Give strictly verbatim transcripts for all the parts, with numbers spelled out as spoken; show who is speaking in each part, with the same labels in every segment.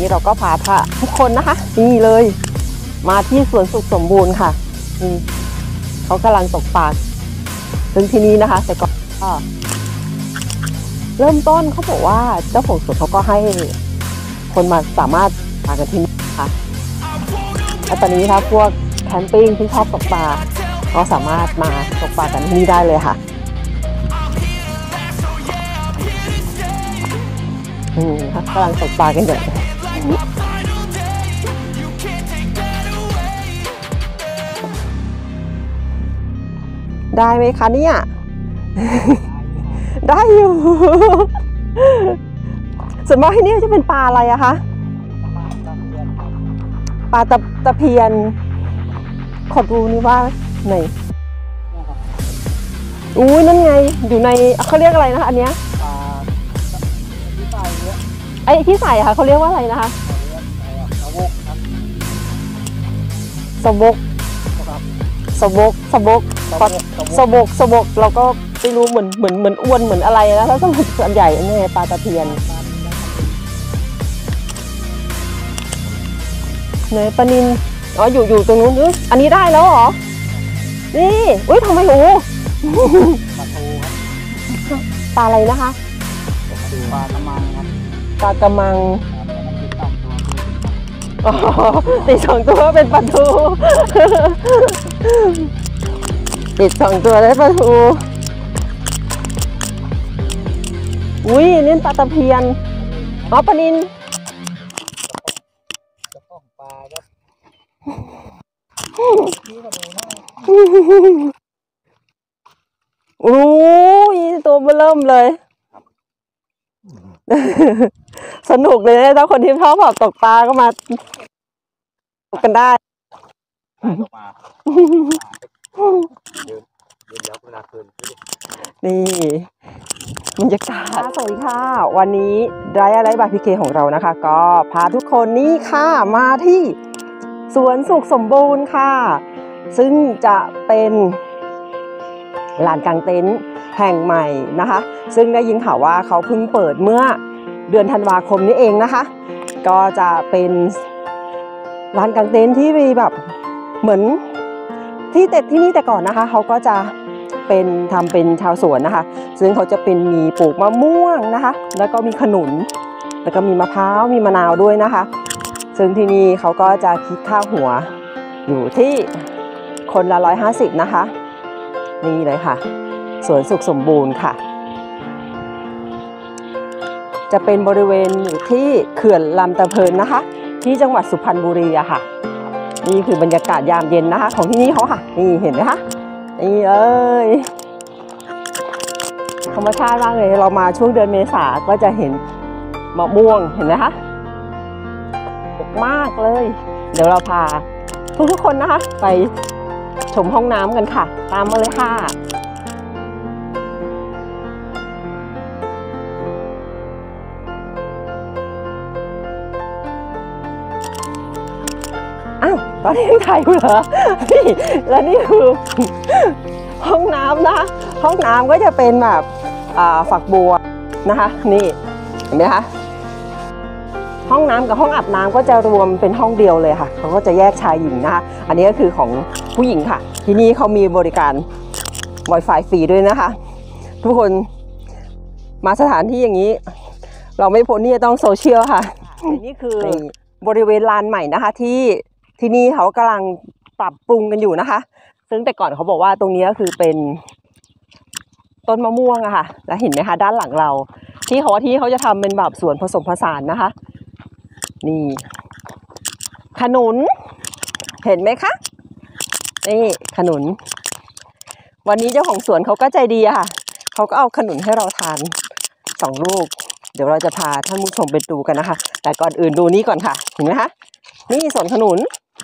Speaker 1: เราก็พาพระทุกคนนะคะนี่เลยมาที่สวนสุขสมบูรณ์ค่ะนี่เขากำลังตกปลาซึ่งที่นี้นะคะแต่ก็เริ่มต้นเขาบอกว่าเจ้าของสวนเขาก็ให้คนมาสามารถมากันที่นี่ค่ะแล้วตอนนี้ถ้าพวกแคมปิ้งที่ชอบตกปลาก็สามารถมาตกปลากันที่นี่ได้เลยค่ะอืมกำลังตกปลากันอยู่ได้ไหมคะเนี่ยได้อยู่ส่วนมากที่นี่จะเป็นปลาอะไรอะคะปลาตะตะเพียนขอดูนี่ว่าไหนอุ้ยนั่นไงอยู่ในเขาเรียกอะไรนะคะอันเนี้ยไอ้ที่ใส่ค่ะเขาเรียกว่าอะไรนะคะสบกสบกสบกสบกสบกเราก็ไม่รู้เหมือนเหมือนเหมือนอ้วนเหมือนอะไรนะถ้าสมัยส่วนใหญ่นี่ปลาตะเพียนเนยปลานิลอ๋ออยู่อยู่ตรงนู้นอันนี้ได้แล้วเหรอนี่อุ้ยทำไมโอ้ปลาทูครับปลาอะไรนะคะปลากระมังครับปลากระมังอ๋อติดสองตัวเป็นปลาทูติดสองตัวได้ปลาทูอุ้ยนี่ปลาตะเพียนอ๋อปลานิลปลาครับโอ้ยตัวเบิ่มเลยสนุกเลยนะถ้าคนที่ชอบแบบตกปลาก็มาตกกันได้นี่บรรยากาศสวัสดีค่ะวันนี้ไรอะไรบายพีเคของเรานะคะก็พาทุกคนนี่ค่ะมาที่สวนสุขสมบูรณ์ค่ะซึ่งจะเป็นลานกางเต็นท์แห่งใหม่นะคะซึ่งได้ยินข่าวว่าเขาเพิ่งเปิดเมื่อเดือนธันวาคมนี้เองนะคะก็จะเป็นลานกางเต็นท์ที่มีแบบเหมือนที่แต่ที่นี่แต่ก่อนนะคะเขาก็จะเป็นทำเป็นชาวสวนนะคะซึ่งเขาจะเป็นมีปลูกมะม่วงนะคะแล้วก็มีขนุนแล้วก็มีมะพร้าวมีมะนาวด้วยนะคะซึ่งที่นี่เขาก็จะคิดค่าหัวอยู่ที่คนละร้อยห้าสิบนะคะนี่เลยค่ะสวนสุขสมบูรณ์ค่ะจะเป็นบริเวณอยู่ที่เขื่อนลำตะเพินนะคะที่จังหวัดสุพรรณบุรีอะค่ะนี่คือบรรยากาศยามเย็นนะคะของที่นี่เขาค่ะนี่เห็นไหมคะนี่เอ้ยธรรมชาติมากเลยเรามาช่วงเดือนเมษาก็จะเห็นมะม่วงเห็นไหมคะมากเลยเดี๋ยวเราพาทุกๆคนนะคะไปชมห้องน้ำกันค่ะตามมาเลยค่ะอ้าวตอนนี้ยังถ่ายอยู่เหรอนี่และนี่คือห้องน้ำนะห้องน้ำก็จะเป็นแบบฝักบัวนะคะนี่เห็นไหมคะห้องน้ำกับห้องอาบน้ำก็จะรวมเป็นห้องเดียวเลยค่ะเขาก็จะแยกชายหญิงนะคะอันนี้ก็คือของผู้หญิงค่ะที่นี่เขามีบริการ Wi-Fi ฟรีด้วยนะคะทุกคนมาสถานที่อย่างนี้เราไม่พ้นที่จะต้องโซเชียลค่ะนี่คือบริเวณลานใหม่นะคะที่ที่นี่เขากำลังปรับปรุงกันอยู่นะคะซึ่งแต่ก่อนเขาบอกว่าตรงนี้ก็คือเป็นต้นมะม่วงอะค่ะแล้วเห็นไหมคะด้านหลังเราที่เขาที่เขาจะทำเป็นแบบสวนผสมผสานนะคะนี่ขนุนเห็นไหมคะนี่ขนุนวันนี้เจ้าของสวนเขาก็ใจดีอะค่ะเขาก็เอาขนุนให้เราทานสองลูกเดี๋ยวเราจะพาท่านผู้ชมไปดูกันนะคะแต่ก่อนอื่นดูนี่ก่อนค่ะเห็นไหมคะนี่สวนขนุน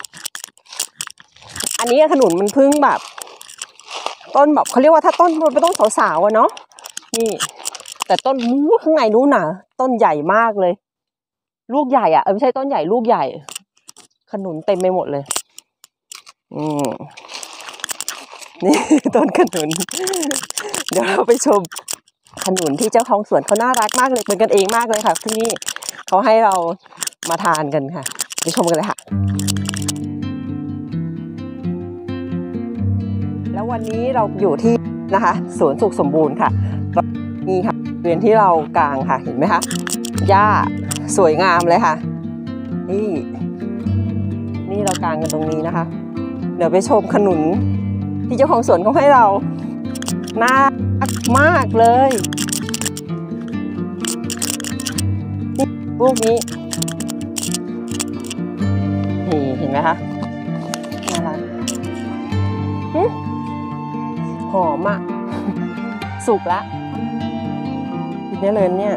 Speaker 1: อันนี้ขนุนมันเพิ่งแบบต้นแบบเขาเรียกว่าถ้าต้นมันเป็นต้นสาวๆอะเนาะนี่แต่ต้นมู้ข้างในนู้นน่ะต้นใหญ่มากเลยลูกใหญ่อ่ะเออไม่ใช่ต้นใหญ่ลูกใหญ่ขนุนเต็มไปหมดเลยอืมนี่ต้นขนุนเดี๋ยวเราไปชมขนุนที่เจ้าของสวนเขาน่ารักมากเลยเป็นกันเองมากเลยค่ะที่นี่เขาให้เรามาทานกันค่ะไปชมกันเลยค่ะแล้ววันนี้เราอยู่ที่นะคะสวนสุขสมบูรณ์ค่ะนี่ค่ะบริเวณที่เรากางค่ะเห็นไหมคะหญ้าสวยงามเลยค่ะนี่นี่เรากางกันตรงนี้นะคะเดี๋ยวไปชมขนุนที่เจ้าของสวนเขาให้เราน่ารักมากเลยนี่ลูกนี้นี่เห็นไหมคะน่ารักหอมอ่ะสุกแล้วกินได้เลยเนี่ย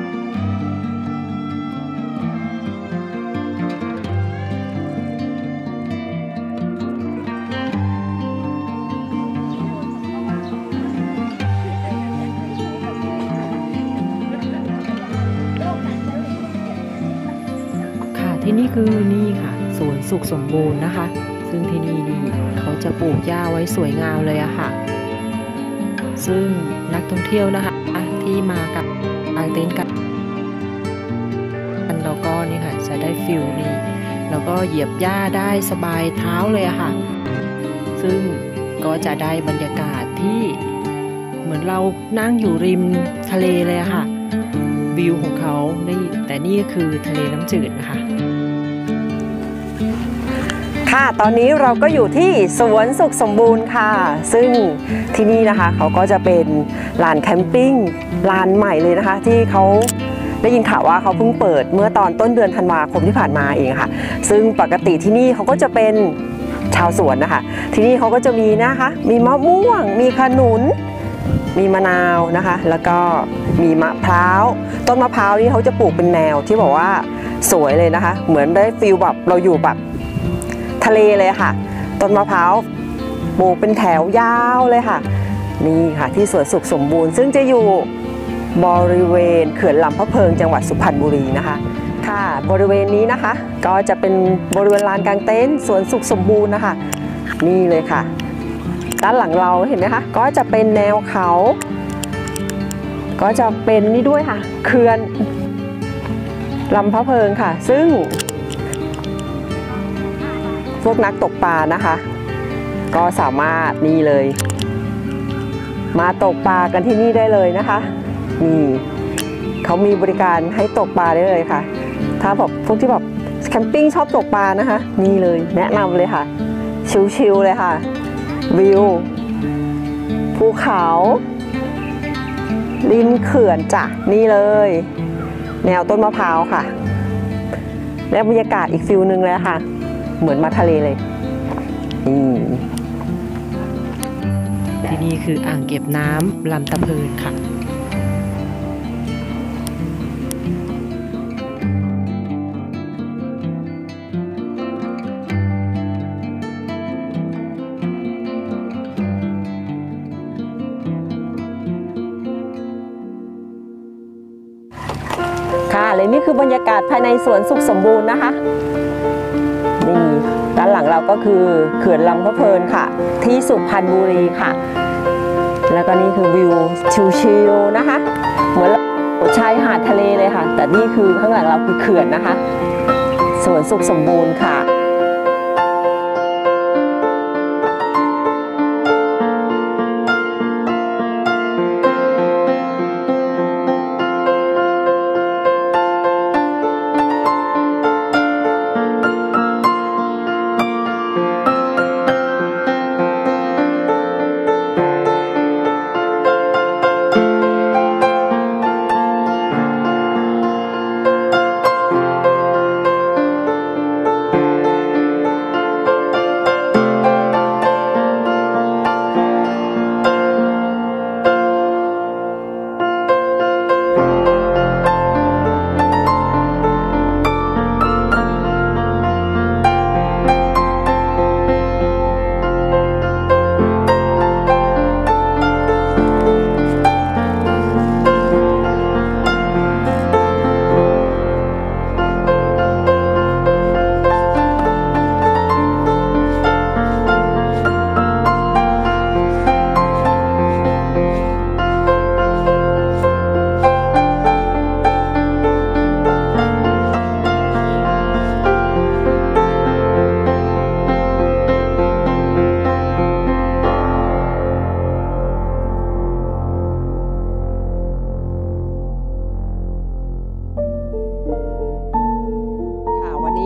Speaker 2: ที่นี่คือนี่ค่ะสวนสุขสมบูรณ์นะคะซึ่งที่นี่นี่เขาจะปลูกหญ้าไว้สวยงามเลยอะค่ะซึ่งนักท่องเที่ยวนะคะที่มากับกางเต็นท์กันแล้วก็นี่ค่ะจะได้ฟิลนี่แล้วก็เหยียบหญ้าได้สบายเท้าเลยอะค่ะซึ่งก็จะได้บรรยากาศที่เหมือนเรานั่งอยู่ริมทะเลเลยอะค่ะวิวของเขานี่แต่นี่คือทะเลน้ำจืดนะคะ
Speaker 1: ค่ะตอนนี้เราก็อยู่ที่สวนสุขสมบูรณ์ค่ะซึ่งที่นี่นะคะเขาก็จะเป็นลานแคมปิ้งลานใหม่เลยนะคะที่เขาได้ยินข่าวว่าเขาเพิ่งเปิดเมื่อตอนต้นเดือนธันวาคมที่ผ่านมาเองค่ะซึ่งปกติที่นี่เขาก็จะเป็นชาวสวนนะคะที่นี่เขาก็จะมีนะคะมีมะม่วงมีขนุนมีมะนาวนะคะแล้วก็มีมะพร้าวต้นมะพร้าวนี่เขาจะปลูกเป็นแนวที่บอกว่าสวยเลยนะคะเหมือนได้ฟีลแบบเราอยู่แบบทะเลเลยค่ะต้นมะพร้าวปลูกเป็นแถวยาวเลยค่ะนี่ค่ะที่สวนสุขสมบูรณ์ซึ่งจะอยู่บริเวณเขื่อนลำพะเพิงจังหวัดสุพรรณบุรีนะคะค่ะบริเวณนี้นะคะก็จะเป็นบริเวณลานกางเต็นท์สวนสุขสมบูรณ์นะคะนี่เลยค่ะด้านหลังเราเห็นไหมคะก็จะเป็นแนวเขาก็จะเป็นนี่ด้วยค่ะเขื่อนลำพะเพิงค่ะซึ่งพวกนักตกปลานะคะก็สามารถนี่เลยมาตกปลากันที่นี่ได้เลยนะคะนี่เขามีบริการให้ตกปลาได้เลยค่ะถ้าแบบพวกที่แบบแคมปิ้งชอบตกปลานะคะนี่เลยแนะนำเลยค่ะชิลๆเลยค่ะวิวภูเขาริมเขื่อนจ้ะนี่เลยแนวต้นมะพร้าวค่ะและบรรยากาศอีกฟิลนึงเลยค่ะเหมือนมาทะเลเลย
Speaker 2: ที่นี่คืออ่างเก็บน้ำลำตะเพินค่ะ
Speaker 1: ค่ะและนี่คือบรรยากาศภายในสวนสุขสมบูรณ์นะคะนี่ด้านหลังเราก็คือเขื่อนลำพะเพินค่ะที่สุพรรณบุรีค่ะแล้วก็นี่คือวิวชิลๆนะคะเหมือนชายหาดทะเลเลยค่ะแต่นี่คือข้างหลังเราคือเขื่อนนะคะสวนสุขสมบูรณ์ค่ะ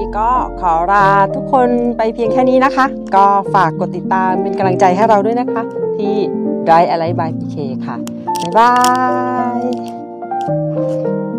Speaker 1: ก็ขอลาทุกคนไปเพียงแค่นี้นะคะก็ฝากกดติดตามเป็นกำลังใจให้เราด้วยนะคะที่ Drive Alive by พี เค ค่ะบ๊ายบาย